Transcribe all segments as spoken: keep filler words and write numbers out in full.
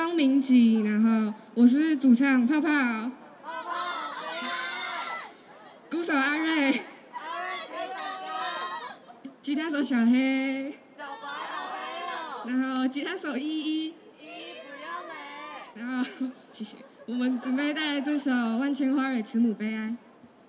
庄明吉，然后我是主唱泡泡，鼓手阿瑞，吉他手小黑，然后吉他手依依，然后谢谢，我们准备带来这首《万千花蕊慈母悲哀》。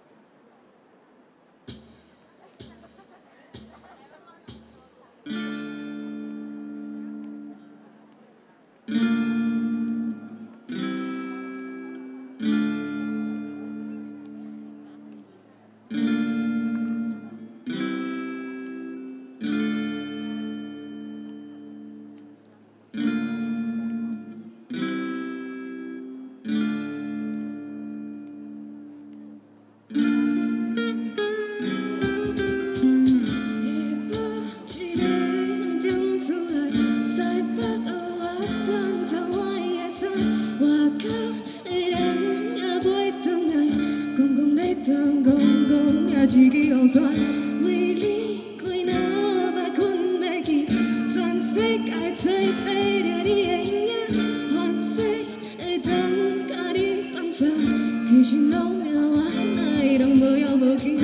一支雨伞，为你开两摆困袂去，全世界找找着你的影，凡世的灯甲你放散，其实拢命我哪拢无要无紧。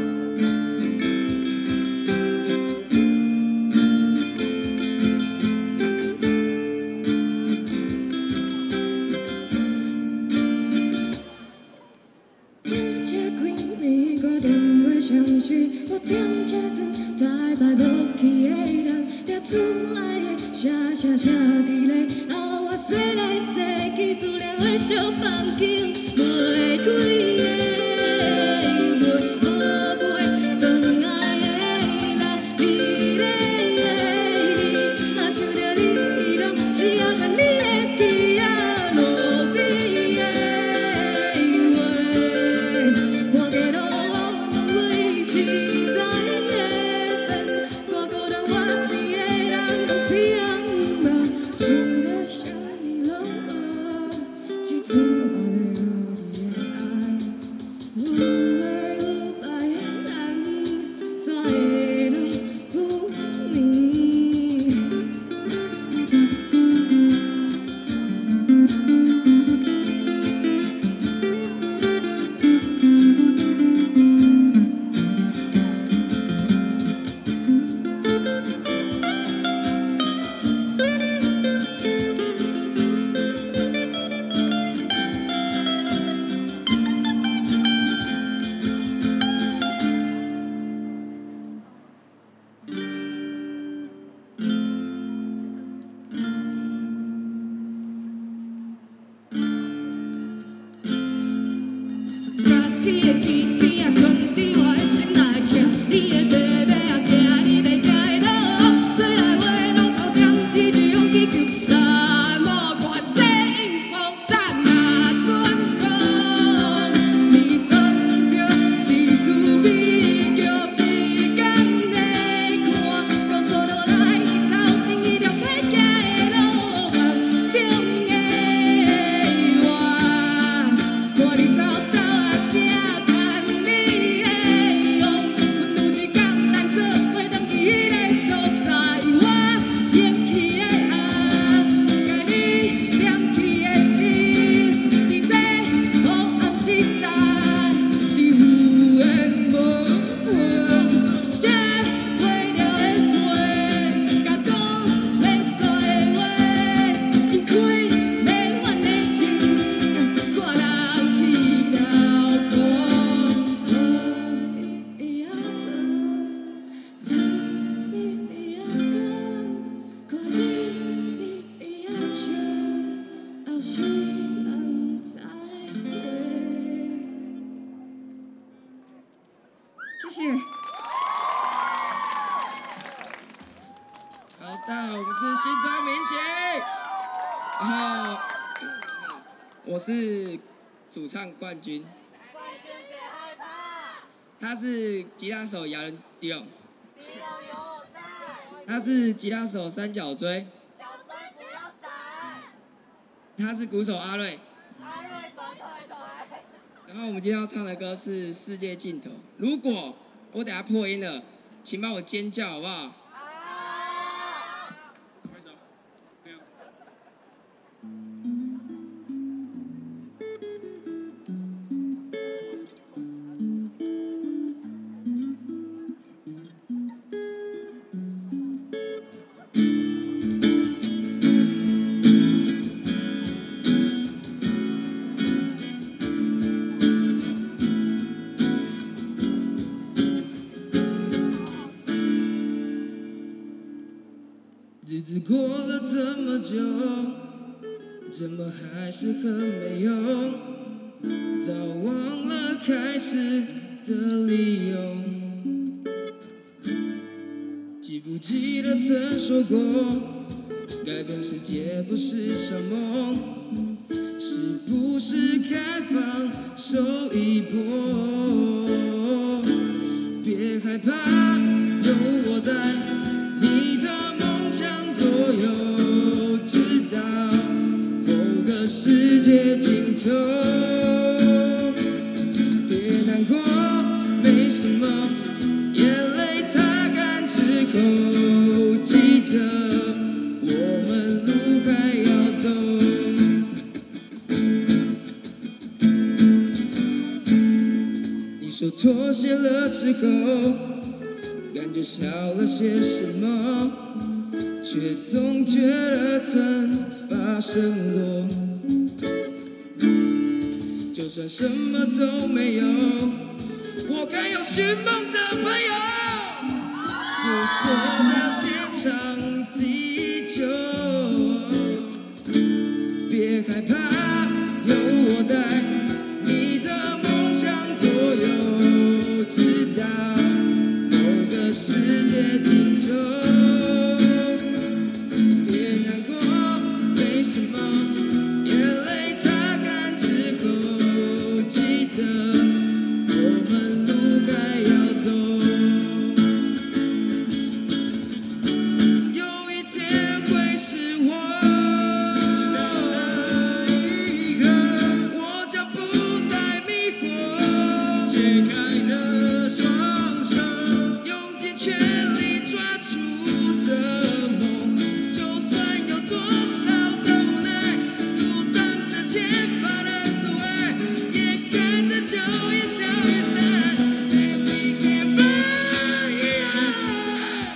相信我点这灯，台北无去的人，抓厝爱的写写写伫咧，后我洗来洗去，自然会小房间袂开的。 你的天边啊，困伫我的心内徛，你的地尾啊，行你袂行的路，做来话拢靠点一句勇气求，那么我生风散那转空，你算着一出悲剧，悲感的看，到所落来走进一条歹行的路，梦中的我，看你走。 谢谢。 好的，我们是新庄民警，然后我是主唱冠军。 冠军别害怕。 他是吉他手亚人迪龙。 迪龙有我在。 他是吉他手三角锥。 小锥不要闪。 他是鼓手阿瑞。 阿瑞短腿腿。 然后我们今天要唱的歌是《世界尽头》。如果我等下破音了，请帮我尖叫好不好？ 好。 拍手。没有。 日子过了这么久，怎么还是很没用？早忘了开始的理由。记不记得曾说过，改变世界不是场梦，是不是该放手一搏？别害怕，有我在，你的梦想左右，直到某个世界尽头。别难过，没什么，眼泪擦干之后，记得我们路还要走。你说妥协了之后，感觉少了些什么，却总觉得曾发生过。就算什么都没有，我还有寻梦的朋友，诉说着天长地久。别害怕，有我在，你的梦想左右，直到某个世界尽头。别难过，没什么，眼泪擦干之后，记得我们路还要走。有一天会是我，我将不再迷惑，解开的双手，用尽全力抓住这梦。就算有多少的无奈，阻挡着前方的阻碍，眼看着就越消越散。Say we can fly, yeah.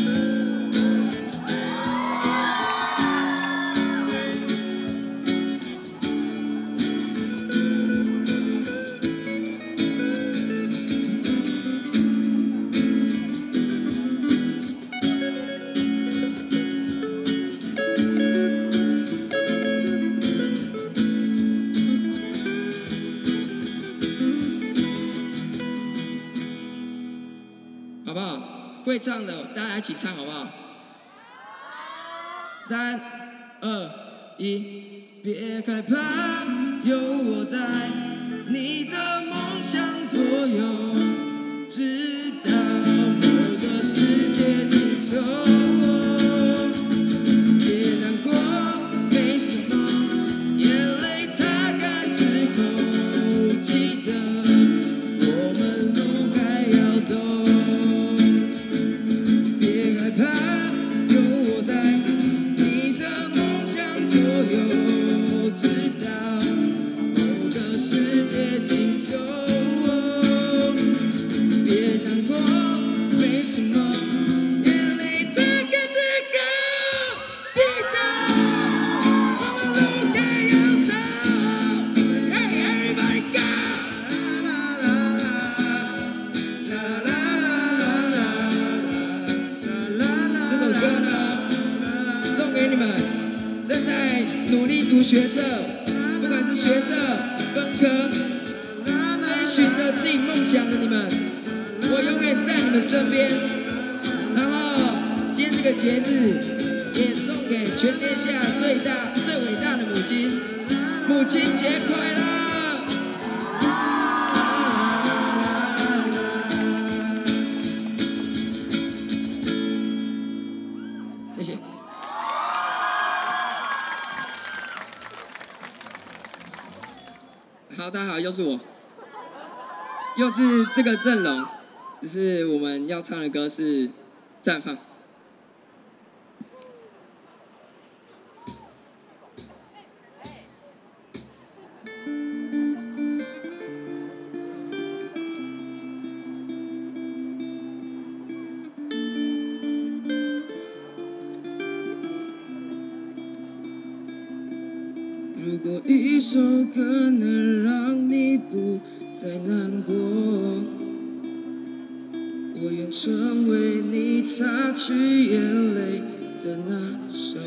好不好？会唱的大家一起唱好不好？三、二、一，别害怕，有我在，你的梦想左右，直到某个世界尽头。别难过，没什么，眼泪擦干之后，记得我们路还要走。别害怕，有我在，你的梦想左右，直到某个世界尽头。别难过，没什么，眼泪擦干之后，记得我们路还要走。Hey everybody go！ 啦啦啦啦啦啦啦。这首歌呢，送给你们正在努力读学测，不管是学测、分科，追寻着自己梦想的你们，我永远在你们身边。然后今天这个节日，也送给全天下最大、最伟大的母亲，母亲节快乐！谢谢。好，大家好，又是我，又是这个阵容，只是我们要唱的歌是《绽放》。如果一首歌能让你不再难过，我愿成为你擦去眼泪的那首，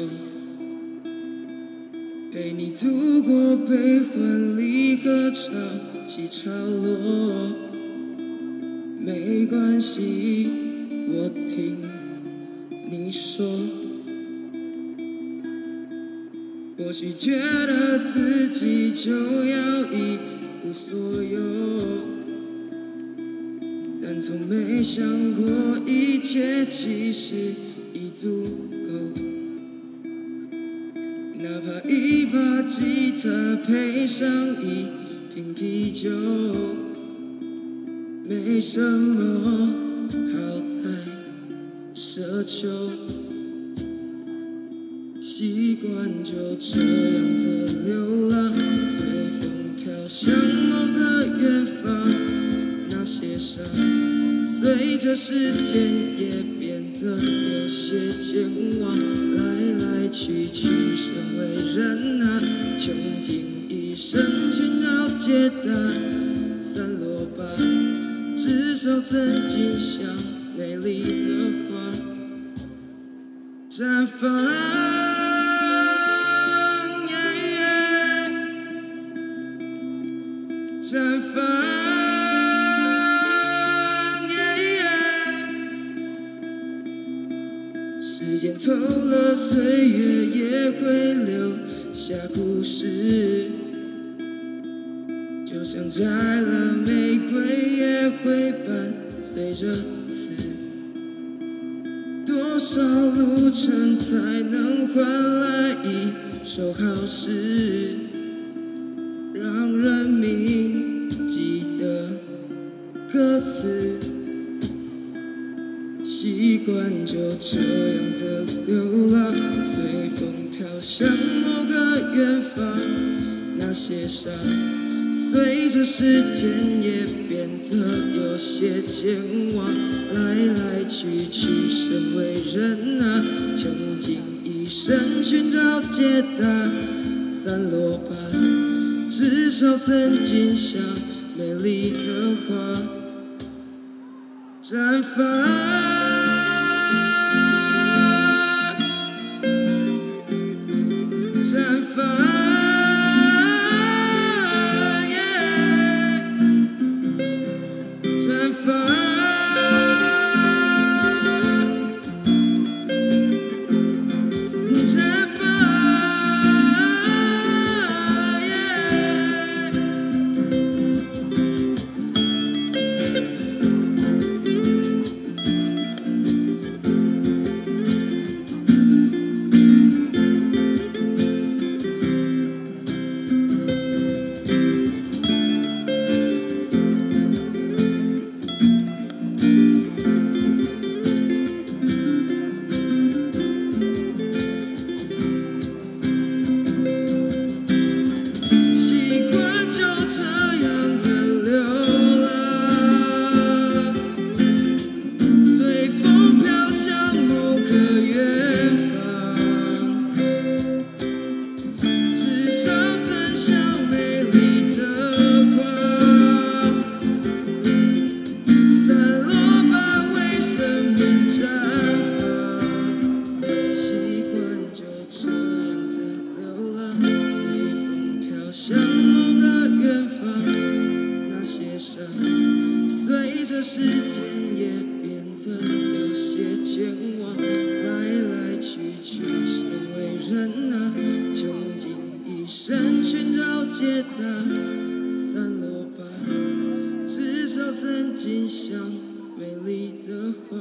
陪你度过悲欢离合潮起潮落。没关系，我听你说。或许觉得自己就要一无所有，但从没想过一切其实已足够。哪怕一把吉他配上一瓶啤酒，没什么好再奢求。习惯就这样的流浪，随风飘向某个远方。那些伤，随着时间也变得有些健忘。来来去去，身为人啊，穷尽一生寻找解答。散落吧，至少曾经像美丽的花绽放。绽放，时间透了，岁月也会留下故事。就像摘了玫瑰，也会伴随着刺。多少路程才能换来一首好诗，让人铭记的歌词？习惯就这样的流浪，随风飘向某个远方。那些伤，随着时间也变得有些健忘。来来去去，身为人啊，穷尽一生寻找解答。散落吧，至少曾经像美丽的花绽放。绽放，绽放，绽放。时间也变得有些健忘，来来去去，身为人啊，穷尽一生寻找解答。散落吧，至少曾经像美丽的花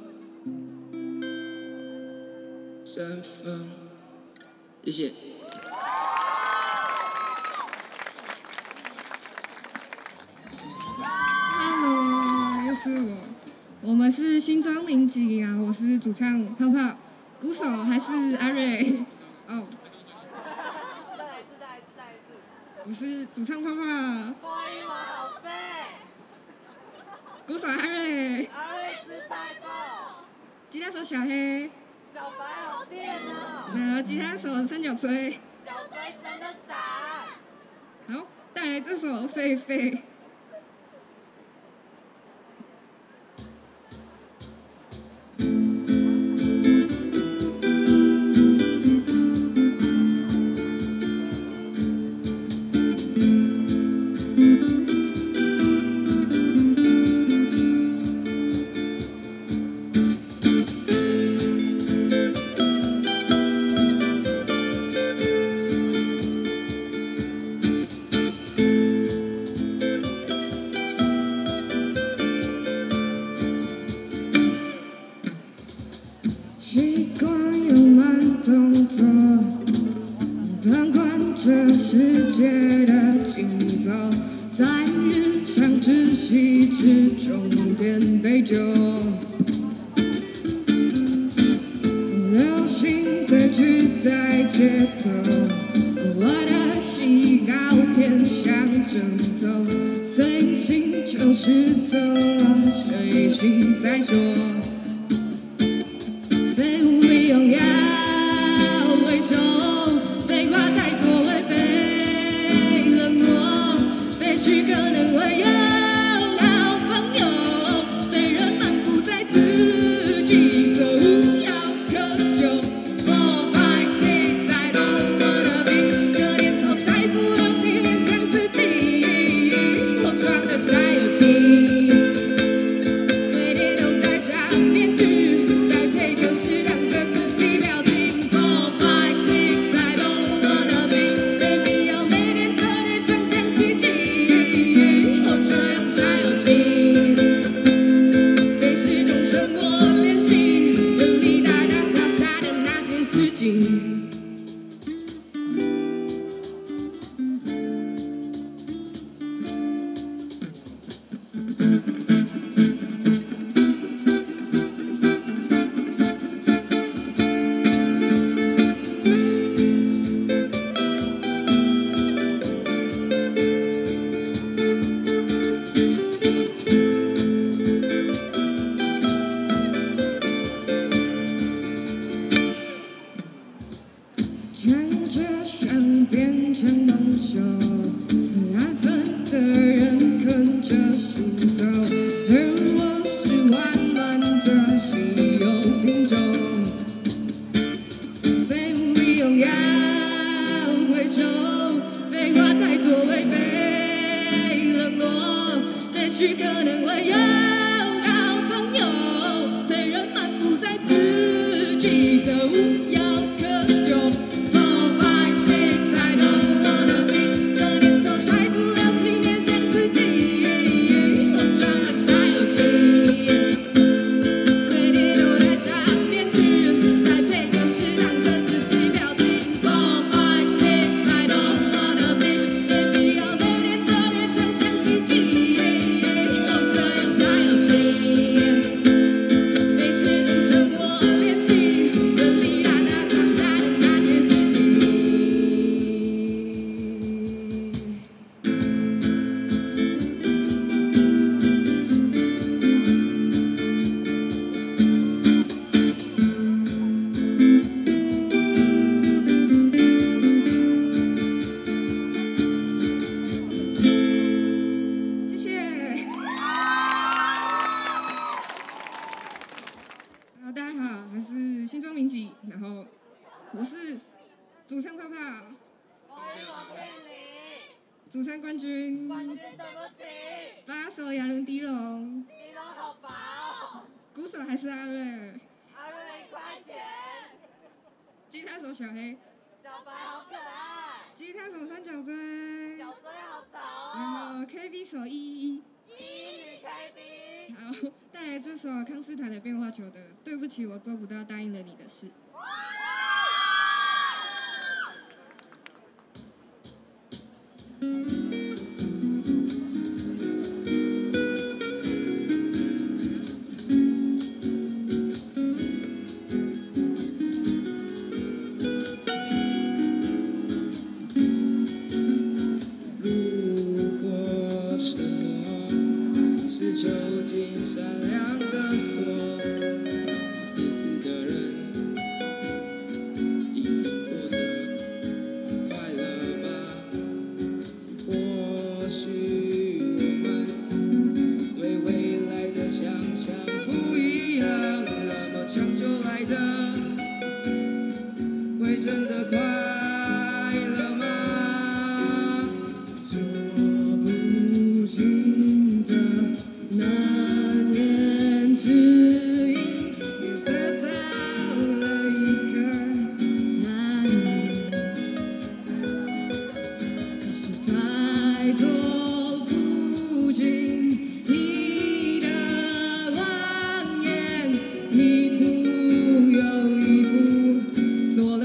绽放。谢谢。 是我，我们是新庄民集啊，我是主唱泡泡，鼓手还是阿瑞。哦， 再来一次，再来一次，再来一次。 我是主唱泡泡。 花语文好背。 鼓手阿瑞。 阿瑞吃菜豆。 吉他手小黑。 小白好电哦。 然后吉他手三角锥。 小锥真的闪。 好，带来这首《狒狒》。 动作，旁观这世界的竞走，在日常窒息之中点杯酒。流行歌曲在街头，我的喜好偏向争斗，随心就是斗，随心再说。废物利用要回收，废话再多会被冷落，废墟可能会有好朋友，被人漫步在自己走。我是主唱泡泡，主唱冠军， 冠军对不起， 巴手亚伦迪龙， 迪龙好薄哦， 鼓手还是阿瑞， 阿瑞一块钱， 吉他手小黑， 小白好可爱， 吉他手三角锥， 小锥好潮哦， 然后 K B 手依依， 依依女 K B， 好，带来这首康斯坦的变化球的，对不起，我做不到答应了你的事。 囚禁善良的锁，自私的人一定过得快乐吧？或许我们对未来的想象不一样，那么长久来的会真的快乐吗？说不清的。那年指引也得到了一个答案，可是太多不经意的谎言，一步又一步做了。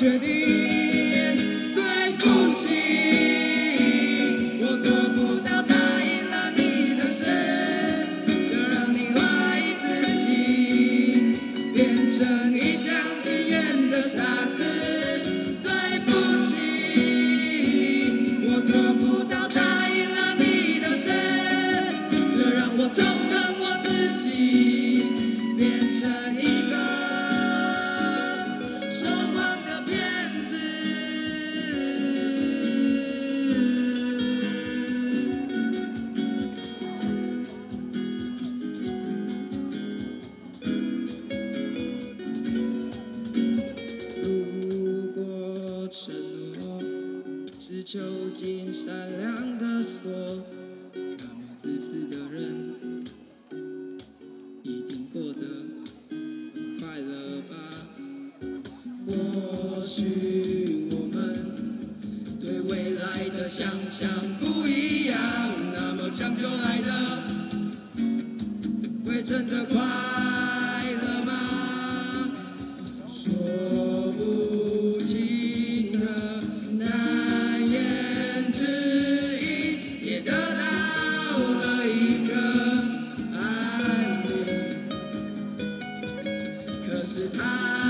决定。对不起，我做不到答应了你的事，就让你怀疑自己，变成一厢情愿的傻子。对不起，我做不到答应了你的事，就让我痛恨我自己，变成一个说谎的骗子。如果承诺是囚禁善良的锁，那么自私的人一定过得很快乐吧？或许我们对未来的想象不一样，那么长久来的会真的快乐吗？说不清的难言之隐，也得到了一个安宁。可是他。